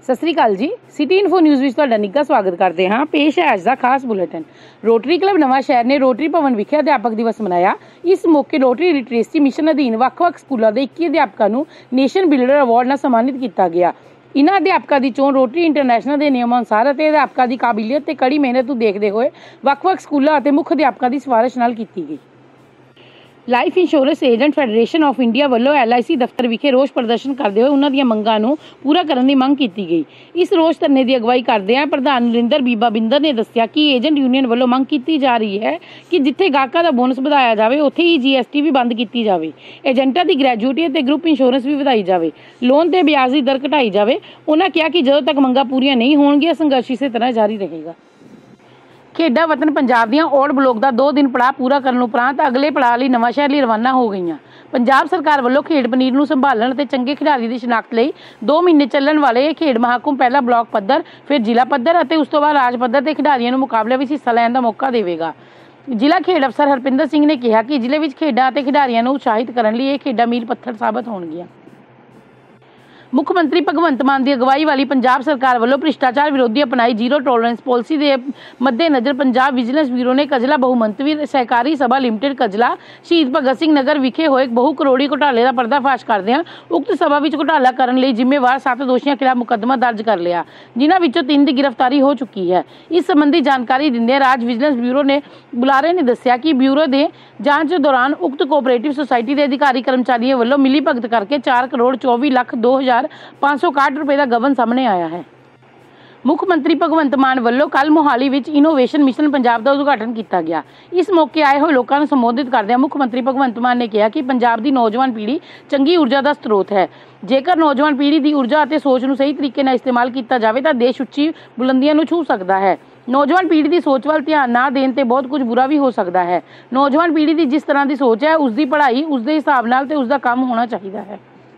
सत श्री अकाल जी। City info news ਵਿੱਚ ਤੁਹਾਡਾ ਨਿੱਘਾ ਸਵਾਗਤ ਕਰਦੇ ਹਾਂ। ਪੇਸ਼ ਹੈ ਅੱਜ ਦਾ ਖਾਸ ਬੁਲੇਟਿਨ। ਰੋਟਰੀ ਕਲੱਬ ਨਵਾਂ ਸ਼ਹਿਰ ਨੇ ਰੋਟਰੀ ਭਵਨ ਵਿਖੇ ਅਧਿਆਪਕ ਦਿਵਸ ਮਨਾਇਆ। ਇਸ ਮੌਕੇ ਰੋਟਰੀ ਲਿਟਰੇਸੀ ਮਿਸ਼ਨ ਅਧੀਨ ਵੱਖ-ਵੱਖ ਸਕੂਲਾਂ ਦੇ 21 ਅਧਿਆਪਕਾਂ ਨੂੰ ਨੇਸ਼ਨ ਬਿਲਡਰ ਅਵਾਰਡ ਨਾਲ ਸਨਮਾਨਿਤ ਕੀਤਾ ਗਿਆ। ਇਨ੍ਹਾਂ ਅਧਿਆਪਕਾਂ ਦੀ ਚੋਣ ਰੋਟਰੀ ਇੰਟਰਨੈਸ਼ਨਲ ਦੇ ਨਿਯਮਾਂ ਅਨੁਸਾਰ ਅਤੇ ਅਧਿਆਪਕਾਂ ਦੀ ਕਾਬਲੀਅਤ ਤੇ ਕੜੀ ਮਿਹਨਤ ਨੂੰ ਦੇਖਦੇ ਹੋਏ ਵੱਖ-ਵੱਖ ਸਕੂਲਾਂ ਅਤੇ ਮੁੱਖ ਅਧਿਆਪਕਾਂ ਦੀ ਸਿਫਾਰਿਸ਼ ਨਾਲ ਕੀਤੀ ਗਈ। Life insurance agent federation of India ਵੱਲੋਂ LIC ਦਫ਼ਤਰ ਵਿਖੇ ਰੋਸ ਪ੍ਰਦਰਸ਼ਨ ਕਰਦੇ ਹੋਏ ਉਹਨਾਂ ਦੀਆਂ ਮੰਗਾਂ ਨੂੰ ਪੂਰਾ ਕਰਨ ਦੀ ਮੰਗ ਕੀਤੀ ਗਈ। ਇਸ ਰੋਸ ਧਰਨੇ ਦੀ ਅਗਵਾਈ ਕਰਦਿਆਂ ਪ੍ਰਧਾਨ ਨਰਿੰਦਰ ਬੀਬਾ ਬਿੰਦਰ ਨੇ ਦੱਸਿਆ ਕਿ ਏਜੰਟ ਯੂਨੀਅਨ ਵੱਲੋਂ ਮੰਗ ਕੀਤੀ ਜਾ ਰਹੀ ਹੈ ਕਿ ਜਿੱਥੇ ਗਾਹਕਾਂ ਦਾ ਬੋਨਸ ਵਧਾਇਆ ਜਾਵੇ ਉੱਥੇ ਹੀ GST ਵੀ ਬੰਦ ਕੀਤੀ ਜਾਵੇ। ਏਜੰਟਾਂ ਦੀ ਗ੍ਰੈਜੂਟੀ ਅਤੇ ਗਰੁੱਪ ਇੰਸ਼ੋਰੈਂਸ ਵੀ ਵਧਾਈ ਜਾਵੇ। ਲੋਨ ਤੇ ਵਿਆਜ ਦੀ ਦਰ ਘਟਾਈ ਜਾਵੇ। ਉਹਨਾਂ ਕਿਹਾ ਕਿ ਜਦੋਂ ਤੱਕ ਮੰਗਾਂ ਪੂਰੀਆਂ ਨਹੀਂ ਹੋਣਗੀਆਂ ਸੰਘਰਸ਼ ਇਸੇ ਤਰ੍ਹਾਂ ਜਾਰੀ ਰਹੇਗਾ। ਖੇਡਾਂ ਵਤਨ ਪੰਜਾਬ ਦੀਆਂ ਔੜ ਬਲੋਕ ਦਾ 2 ਦਿਨ ਪੜਾਅ ਪੂਰਾ ਕਰਨ ਉਪਰੰਤ ਅਗਲੇ ਪੜਾਅ ਲਈ ਨਵਾਂ ਸ਼ਹਿਰ ਲਈ ਰਵਾਨਾ ਹੋ ਗਈਆਂ। ਪੰਜਾਬ ਸਰਕਾਰ ਵੱਲੋਂ ਖੇਡ ਪਨੀਰ ਨੂੰ ਸੰਭਾਲਣ ਅਤੇ ਚੰਗੇ ਖਿਡਾਰੀ ਦੀ ਸ਼ਨਾਖਤ ਲਈ 2 ਮਹੀਨੇ ਚੱਲਣ ਵਾਲੇ ਇਹ ਖੇਡ ਮਹਾਕੁੰਭ ਪਹਿਲਾਂ ਬਲਾਕ ਪੱਧਰ, ਫਿਰ ਜ਼ਿਲ੍ਹਾ ਪੱਧਰ ਅਤੇ ਉਸ ਤੋਂ ਬਾਅਦ ਰਾਜ ਪੱਧਰ ਤੇ ਖਿਡਾਰੀਆਂ ਨੂੰ ਮੁਕਾਬਲੇ ਵਿੱਚ ਹਿੱਸਾ ਲੈਣ ਦਾ ਮੌਕਾ ਦੇਵੇਗਾ। ਜ਼ਿਲ੍ਹਾ ਖੇਡ ਅਫਸਰ ਹਰਪਿੰਦਰ ਸਿੰਘ ਨੇ ਕਿਹਾ ਕਿ ਜ਼ਿਲ੍ਹੇ ਵਿੱਚ ਖੇਡਾਂ ਅਤੇ ਖਿਡਾਰੀਆਂ ਨੂੰ ਉਤਸ਼ਾਹਿਤ ਕਰਨ ਲਈ ਇਹ ਖੇਡਾਂ ਮੀਲ ਪੱਥਰ ਸਾਬਤ ਹੋਣਗੀਆਂ। ਮੁੱਖ ਮੰਤਰੀ ਭਗਵੰਤ ਮਾਨ ਦੀ ਅਗਵਾਈ ਵਾਲੀ ਪੰਜਾਬ ਸਰਕਾਰ ਵੱਲੋਂ ਭ੍ਰਿਸ਼ਟਾਚਾਰ ਵਿਰੋਧੀ ਅਪਣਾਈ ਜ਼ੀਰੋ ਟੋਲਰੈਂਸ ਪਾਲਿਸੀ ਦੇ ਮੱਦੇਨਜ਼ਰ ਪੰਜਾਬ ਵਿਜੀਲੈਂਸ ਬਿਊਰੋ ਨੇ ਕਜਲਾ ਬਹੁਮੰਤਵੀ ਸਹਿਕਾਰੀ ਸਭਾ ਲਿਮਟਿਡ ਕਜਲਾ ਸ਼ਹੀਦ ਭਗਤ ਸਿੰਘ ਨਗਰ ਵਿਖੇ ਹੋਏ ਬਹੁ ਕਰੋੜੀ ਘੁਟਾਲੇ ਦਾ ਪਰਦਾਫਾਸ਼ ਕਰਦਿਆਂ ਉਕਤ ਸਭਾ ਵਿੱਚ ਘੁਟਾਲਾ ਕਰਨ ਲਈ ਜ਼ਿੰਮੇਵਾਰ 7 ਦੋਸ਼ੀਆਂ ਖਿਲਾਫ ਮੁਕੱਦਮਾ ਦਰਜ ਕਰ ਲਿਆ, ਜਿਨ੍ਹਾਂ ਵਿੱਚੋਂ 3 ਦੀ ਗ੍ਰਿਫਤਾਰੀ ਹੋ ਚੁੱਕੀ ਹੈ। ਇਸ ਸੰਬੰਧੀ ਜਾਣਕਾਰੀ ਦਿੰਦਿਆਂ ਰਾਜ ਵਿਜੀਲੈਂਸ ਬਿਊਰੋ ਨੇ ਬੁਲਾਰੇ ਨੇ ਦੱਸਿਆ ਕਿ ਬਿਊਰੋ ਦੇ ਜਾਂਚ ਦੌਰਾਨ ਉਕਤ ਕੋਆਪਰੇਟਿਵ ਸੁਸਾਇਟੀ ਦੇ ਅਧਿਕਾਰੀ ਕਰਮਚਾਰੀਆਂ ਵੱਲੋਂ ਮਿਲੀ ਭਗਤ ਕਰਕੇ 4,24,02,561 ਰੁਪਏ ਦਾ ਗਬਨ ਸਾਹਮਣੇ ਆਇਆ ਹੈ। ਮੁੱਖ ਮੰਤਰੀ ਭਗਵੰਤ ਮਾਨ ਵੱਲੋਂ ਕੱਲ੍ਹ ਮੋਹਾਲੀ ਵਿੱਚ ਇਨੋਵੇਸ਼ਨ ਮਿਸ਼ਨ ਪੰਜਾਬ ਦਾ ਉਦਘਾਟਨ ਕੀਤਾ ਗਿਆ। ਇਸ ਮੌਕੇ ਆਏ ਹੋਏ ਲੋਕਾਂ ਨੂੰ ਸੰਬੋਧਿਤ ਕਰਦਿਆਂ ਮੁੱਖ ਮੰਤਰੀ ਭਗਵੰਤ ਮਾਨ ਨੇ ਕਿਹਾ ਕਿ ਪੰਜਾਬ ਦੀ ਨੌਜਵਾਨ ਪੀੜ੍ਹੀ ਚੰਗੀ ਊਰਜਾ ਦਾ ਸਰੋਤ ਹੈ। ਜੇਕਰ ਨੌਜਵਾਨ ਪੀੜ੍ਹੀ ਦੀ ਊਰਜਾ ਅਤੇ ਸੋਚ ਨੂੰ ਸਹੀ ਤਰੀਕੇ ਨਾਲ ਇਸਤੇਮਾਲ ਕੀਤਾ ਜਾਵੇ ਤਾਂ ਦੇਸ਼ ਉੱਚੀ ਬੁਲੰਦੀਆਂ ਨੂੰ ਛੂਹ ਸਕਦਾ ਹੈ। ਨੌਜਵਾਨ ਪੀੜ੍ਹੀ ਦੀ ਸੋਚ ਵੱਲ ਧਿਆਨ ਨਾ ਦੇਣ ਤੇ ਬਹੁਤ ਕੁਝ ਬੁਰਾ ਵੀ ਹੋ ਸਕਦਾ ਹੈ। ਨੌਜਵਾਨ ਪੀੜ੍ਹੀ ਦੀ ਜਿਸ ਤਰ੍ਹਾਂ ਦੀ ਸੋਚ ਹੈ, ਉਸ ਦੀ ਪੜ੍ਹਾਈ ਉਸ ਦੇ ਹਿਸਾਬ ਨਾਲ ਤੇ ਉਸ ਦਾ ਕੰਮ ਹੋਣਾ ਚਾਹੀਦਾ ਹੈ।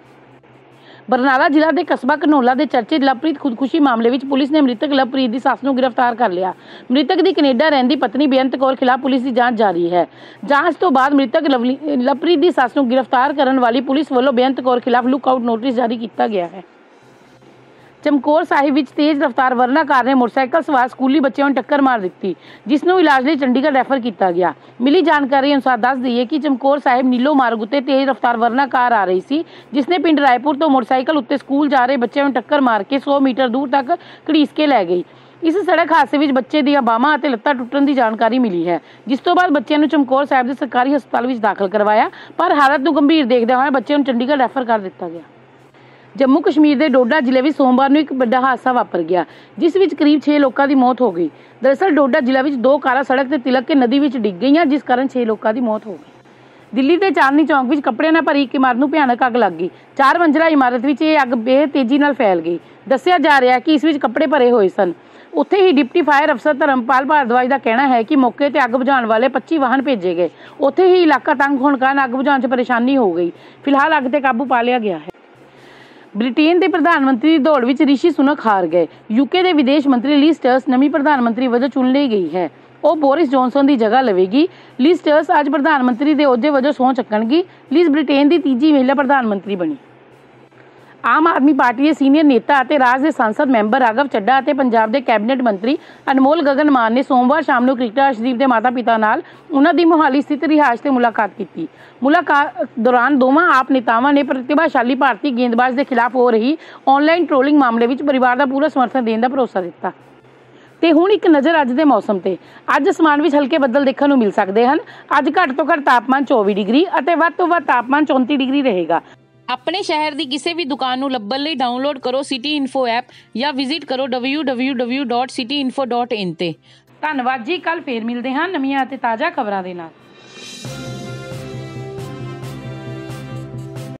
ਬਰਨਾਲਾ ਜ਼ਿਲ੍ਹਾ ਦੇ ਕਸਬਾ ਘਨੌਲਾ ਦੇ ਚਰਚਿਤ ਲਵਪ੍ਰੀਤ ਖੁਦਕੁਸ਼ੀ ਮਾਮਲੇ ਵਿੱਚ ਪੁਲਿਸ ਨੇ ਮ੍ਰਿਤਕ ਲਵਪ੍ਰੀਤ ਦੀ ਸੱਸ ਨੂੰ ਗ੍ਰਿਫਤਾਰ ਕਰ ਲਿਆ। ਮ੍ਰਿਤਕ ਦੀ ਕੈਨੇਡਾ ਰਹਿੰਦੀ ਪਤਨੀ ਬੇਅੰਤ ਕੌਰ ਖਿਲਾਫ ਪੁਲਿਸ ਦੀ ਜਾਂਚ ਜਾਰੀ ਹੈ। ਜਾਂਚ ਤੋਂ ਬਾਅਦ ਮ੍ਰਿਤਕ ਲਵਪ੍ਰੀਤ ਦੀ ਸੱਸ ਨੂੰ ਗ੍ਰਿਫਤਾਰ ਕਰਨ ਵਾਲੀ ਪੁਲਿਸ ਵੱਲੋਂ ਬੇਅੰਤ ਕੌਰ ਖਿਲਾਫ ਲੁੱਕ-ਆਊਟ ਨੋਟਿਸ ਜਾਰੀ ਕੀਤਾ ਗਿਆ ਹੈ। ਚਮਕੌਰ ਸਾਹਿਬ ਵਿੱਚ ਤੇਜ਼ ਰਫ਼ਤਾਰ ਵਰਨਾ ਕਾਰ ਨੇ ਮੋਟਰਸਾਈਕਲ ਸਵਾਰ ਸਕੂਲੀ ਬੱਚਿਆਂ ਨੂੰ ਟੱਕਰ ਮਾਰ ਦਿੱਤੀ, ਜਿਸ ਨੂੰ ਇਲਾਜ ਲਈ ਚੰਡੀਗੜ੍ਹ ਰੈਫਰ ਕੀਤਾ ਗਿਆ। ਮਿਲੀ ਜਾਣਕਾਰੀ ਅਨੁਸਾਰ ਦੱਸ ਦਈਏ ਕਿ ਚਮਕੌਰ ਸਾਹਿਬ ਨੀਲੋ ਮਾਰਗ ਉੱਤੇ ਤੇਜ਼ ਰਫ਼ਤਾਰ ਵਰਨਾ ਕਾਰ ਆ ਰਹੀ ਸੀ, ਜਿਸ ਨੇ ਪਿੰਡ ਰਾਏਪੁਰ ਤੋਂ ਮੋਟਰਸਾਈਕਲ ਉੱਤੇ ਸਕੂਲ ਜਾ ਰਹੇ ਬੱਚਿਆਂ ਨੂੰ ਟੱਕਰ ਮਾਰ ਕੇ 100 ਮੀਟਰ ਦੂਰ ਤੱਕ ਘੜੀਸ ਕੇ ਲੈ ਗਈ। ਇਸ ਸੜਕ ਹਾਦਸੇ ਵਿੱਚ ਬੱਚੇ ਦੀਆਂ ਬਾਹਾਂ ਅਤੇ ਲੱਤਾਂ ਟੁੱਟਣ ਦੀ ਜਾਣਕਾਰੀ ਮਿਲੀ ਹੈ, ਜਿਸ ਤੋਂ ਬਾਅਦ ਬੱਚਿਆਂ ਨੂੰ ਚਮਕੌਰ ਸਾਹਿਬ ਦੇ ਸਰਕਾਰੀ ਹਸਪਤਾਲ ਵਿੱਚ ਦਾਖਲ ਕਰਵਾਇਆ, ਪਰ ਹਾਲਤ ਨੂੰ ਗੰਭੀਰ ਦੇਖਦਿਆਂ ਹੋਇਆ ਬੱਚਿਆਂ ਨੂੰ ਚੰਡੀਗੜ੍ਹ ਰੈਫਰ ਕਰ ਦਿੱਤਾ ਗਿਆ। ਜੰਮੂ ਕਸ਼ਮੀਰ ਦੇ ਡੋਡਾ ਜ਼ਿਲ੍ਹੇ ਵਿੱਚ ਸੋਮਵਾਰ ਨੂੰ ਇੱਕ ਵੱਡਾ ਹਾਦਸਾ ਵਾਪਰ ਗਿਆ, ਜਿਸ ਵਿੱਚ ਕਰੀਬ 6 ਲੋਕਾਂ ਦੀ ਮੌਤ ਹੋ ਗਈ। ਦਰਅਸਲ ਡੋਡਾ ਜ਼ਿਲ੍ਹਾ ਵਿੱਚ 2 ਕਾਰਾਂ ਸੜਕ ਤੇ ਤਿਲਕ ਕੇ ਨਦੀ ਵਿੱਚ ਡਿੱਗ ਗਈਆਂ, ਜਿਸ ਕਾਰਨ 6 ਲੋਕਾਂ ਦੀ ਮੌਤ ਹੋ ਗਈ। ਦਿੱਲੀ ਦੇ ਚਾਂਦਨੀ ਚੌਂਕ ਵਿੱਚ ਕੱਪੜਿਆਂ ਨਾਲ ਭਰੀ ਇੱਕ ਇਮਾਰਤ ਨੂੰ ਭਿਆਨਕ ਅੱਗ ਲੱਗ ਗਈ। 4 ਮੰਜ਼ਿਲਾ ਇਮਾਰਤ ਵਿੱਚ ਇਹ ਅੱਗ ਬੇਹੱਦ ਤੇਜ਼ੀ ਨਾਲ ਫੈਲ ਗਈ। ਦੱਸਿਆ ਜਾ ਰਿਹਾ ਹੈ ਕਿ ਇਸ ਵਿੱਚ ਕੱਪੜੇ ਭਰੇ ਹੋਏ ਸਨ। ਉੱਥੇ ਹੀ ਡਿਪਟੀ ਫਾਇਰ ਅਫਸਰ ਧਰਮਪਾਲ ਭਾਰਦਵਾਜ ਦਾ ਕਹਿਣਾ ਹੈ ਕਿ ਮੌਕੇ ਤੇ ਅੱਗ ਬੁਝਾਉਣ ਵਾਲੇ 25 ਵਾਹਨ ਭੇਜੇ ਗਏ। ਉੱਥੇ ਹੀ ਇਲਾਕਾ ਤੰਗ ਹੋਣ ਕਾਰਨ ਅੱਗ ਬੁਝਾਉਣ 'ਚ ਪਰੇਸ਼ਾਨੀ ਹੋ ਗਈ। ਫਿਲਹਾਲ ਅੱਗ ਤੇ ਕਾਬੂ ਪਾ ਲਿਆ ਗਿਆ ਹੈ। ਬ੍ਰਿਟੇਨ ਦੇ ਪ੍ਰਧਾਨ ਮੰਤਰੀ ਦੀ ਦੌੜ ਵਿੱਚ ਰਿਸ਼ੀ ਸੁਨਕ ਹਾਰ ਗਏ। UK ਦੇ ਵਿਦੇਸ਼ ਮੰਤਰੀ ਲਿਜ਼ ਟਰਸ ਨਵੀਂ ਪ੍ਰਧਾਨ ਮੰਤਰੀ ਵਜੋਂ ਚੁਣ ਲਈ ਗਈ ਹੈ। ਉਹ ਬੋਰਿਸ ਜੌਨਸਨ ਦੀ ਜਗ੍ਹਾ ਲਵੇਗੀ। ਲਿਜ਼ ਟਰਸ ਅੱਜ ਪ੍ਰਧਾਨ ਮੰਤਰੀ ਦੇ ਅਹੁਦੇ ਵਜੋਂ ਸਹੁੰ ਚੱਕਣਗੀ। ਲਿਜ਼ ਬ੍ਰਿਟੇਨ ਦੀ 3ਜੀ ਮਹਿਲਾ ਪ੍ਰਧਾਨ ਮੰਤਰੀ ਬਣੀ। ਆਮ ਆਦਮੀ ਪਾਰਟੀ ਦੇ ਸੀਨੀਅਰ ਨੇਤਾ ਅਤੇ ਰਾਜ ਦੇ ਸੰਸਦ ਮੈਂਬਰ ਰਾਘਵ ਚੱਡਾ ਅਤੇ ਪੰਜਾਬ ਦੇ ਕੈਬਨਿਟ ਮੰਤਰੀ ਅਨਮੋਲ ਗਗਨ ਮਾਨ ਨੇ ਸੋਮਵਾਰ ਸ਼ਾਮ ਨੂੰ ਕ੍ਰਿਕਟਰ ਅਰਸ਼ਦੀਪ ਦੇ ਮਾਤਾ-ਪਿਤਾ ਨਾਲ ਉਹਨਾਂ ਦੀ ਮੋਹਾਲੀ ਸਥਿਤ ਰਿਹਾਇਸ਼ ਤੇ ਮੁਲਾਕਾਤ ਕੀਤੀ। ਮੁਲਾਕਾਤ ਦੌਰਾਨ ਦੋਵਾਂ ਆਪ ਨੇਤਾਵਾਂ ਨੇ ਪ੍ਰਤਿਭਾਸ਼ਾਲੀ ਭਾਰਤੀ ਗੇਂਦਬਾਜ਼ ਦੇ ਖਿਲਾਫ ਹੋ ਰਹੀ ਆਨਲਾਈਨ ਟ੍ਰੋਲਿੰਗ ਮਾਮਲੇ ਵਿੱਚ ਪਰਿਵਾਰ ਦਾ ਪੂਰਾ ਸਮਰਥਨ ਦੇਣ ਦਾ ਭਰੋਸਾ ਦਿੱਤਾ। ਤੇ ਹੁਣ ਇੱਕ ਨਜ਼ਰ ਅੱਜ ਦੇ ਮੌਸਮ ਤੇ। ਅੱਜ ਅਸਮਾਨ ਵਿੱਚ ਹਲਕੇ ਬੱਦਲ ਦੇਖਣ ਨੂੰ ਮਿਲ ਸਕਦੇ ਹਨ। ਅੱਜ ਘੱਟ ਤੋਂ ਘੱਟ ਤਾਪਮਾਨ 24 ਡਿਗਰੀ ਅਤੇ ਵੱਧ ਤੋਂ ਵੱਧ ਤਾਪਮਾਨ 34 ਡਿਗਰੀ ਰਹੇਗਾ। ਆਪਣੇ ਸ਼ਹਿਰ ਦੀ ਕਿਸੇ ਵੀ ਦੁਕਾਨ ਨੂੰ ਲੱਭਣ ਲਈ ਡਾਊਨਲੋਡ ਕਰੋ ਸਿਟੀ ਇਨਫੋ ਐਪ ਜਾਂ ਵਿਜ਼ਿਟ ਕਰੋ www.cityinfo.in ਤੇ। ਧੰਨਵਾਦ ਜੀ। ਕੱਲ੍ਹ ਫੇਰ ਮਿਲਦੇ ਹਾਂ ਨਵੀਆਂ ਅਤੇ ਤਾਜ਼ਾ ਖਬਰਾਂ ਦੇ ਨਾਲ।